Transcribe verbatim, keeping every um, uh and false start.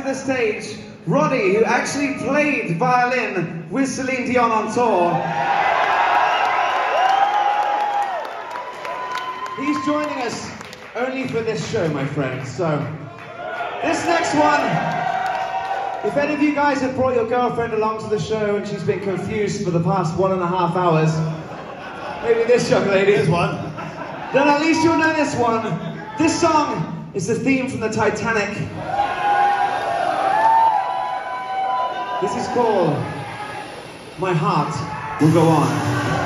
the stage Roddy, who actually played violin with Celine Dion on tour. He's joining us only for this show, my friend. So, this next one, if any of you guys have brought your girlfriend along to the show and she's been confused for the past one and a half hours, maybe this young lady is one, then at least you'll know this one. This song is the theme from the Titanic. This is called My Heart Will Go On.